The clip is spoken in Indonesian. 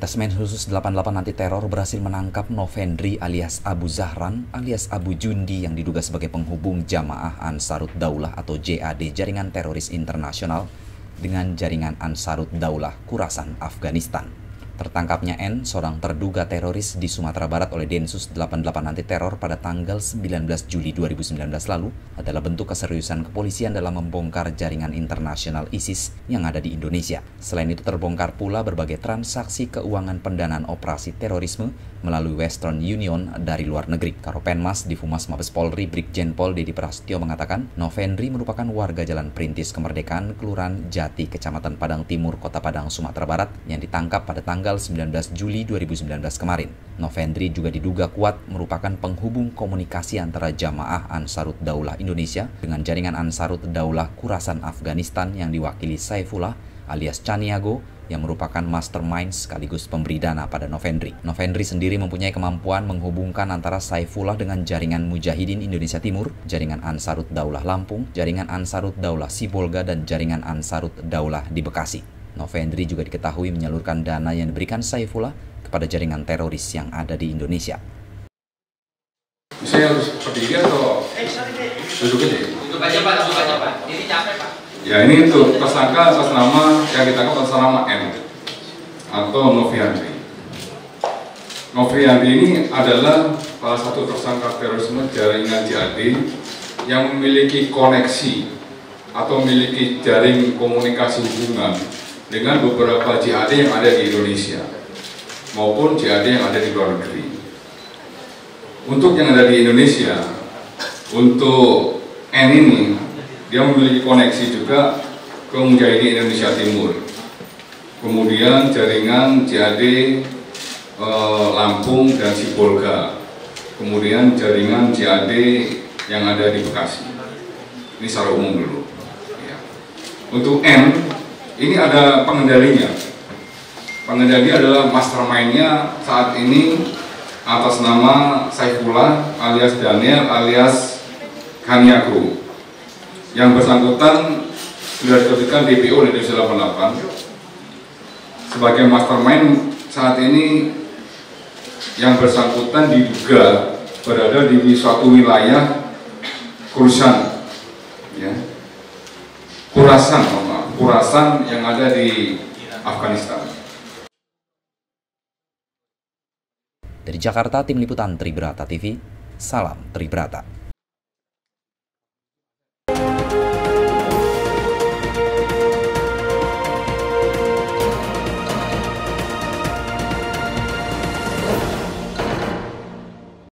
Detesmen Khusus 88 Anti Teror berhasil menangkap Novendri alias Abu Zahran alias Abu Jundi yang diduga sebagai penghubung Jamaah Ansarut Daulah atau JAD Jaringan Teroris Internasional dengan Jaringan Ansarut Daulah Khurasan Afghanistan. Tertangkapnya N, seorang terduga teroris di Sumatera Barat oleh Densus 88 Anti Teror pada tanggal 19 Juli 2019 lalu adalah bentuk keseriusan kepolisian dalam membongkar jaringan internasional ISIS yang ada di Indonesia. Selain itu terbongkar pula berbagai transaksi keuangan pendanaan operasi terorisme melalui Western Union dari luar negeri. Karopenmas Divhumas Mabes Polri Brigjen Pol Dedi Prasetyo mengatakan Novendri merupakan warga Jalan Perintis Kemerdekaan, Kelurahan Jati, Kecamatan Padang Timur, Kota Padang, Sumatera Barat yang ditangkap pada tanggal 19 Juli 2019 kemarin. Novendri juga diduga kuat merupakan penghubung komunikasi antara Jamaah Ansarut Daulah Indonesia dengan Jaringan Ansarut Daulah Khurasan Afghanistan yang diwakili Saifullah alias Chaniago yang merupakan mastermind sekaligus pemberi dana pada Novendri. Novendri sendiri mempunyai kemampuan menghubungkan antara Saifullah dengan Jaringan Mujahidin Indonesia Timur, Jaringan Ansarut Daulah Lampung, Jaringan Ansarut Daulah Sibolga, dan Jaringan Ansarut Daulah di Bekasi. Novendri juga diketahui menyalurkan dana yang diberikan Saifullah kepada jaringan teroris yang ada di Indonesia. Saya harus berdiri atau duduk aja? Duduk aja Pak. Ini capek Pak. Ya, ini untuk tersangka atas nama yang ditangkap atas nama M atau Novendri. Novendri ini adalah salah satu tersangka terorisme jaringan JAD yang memiliki koneksi atau memiliki jaring komunikasi hubungan dengan beberapa JAD yang ada di Indonesia maupun JAD yang ada di luar negeri. Untuk yang ada di Indonesia, untuk N ini, dia memiliki koneksi juga ke Mujahidin Indonesia Timur, kemudian jaringan JAD Lampung dan Sibolga, kemudian jaringan JAD yang ada di Bekasi. Ini secara umum dulu. Ya. Untuk N, ini ada pengendalinya. Pengendali adalah mastermind-nya saat ini atas nama Saifullah alias Daniel alias Chaniago. Yang bersangkutan sudah diterbitkan DPO oleh Densus 88 sebagai mastermind. Saat ini yang bersangkutan diduga berada di suatu wilayah Khurasan, ya, Khurasan yang ada di Afghanistan. Dari Jakarta, Tim Liputan Tribrata TV, salam Tribrata.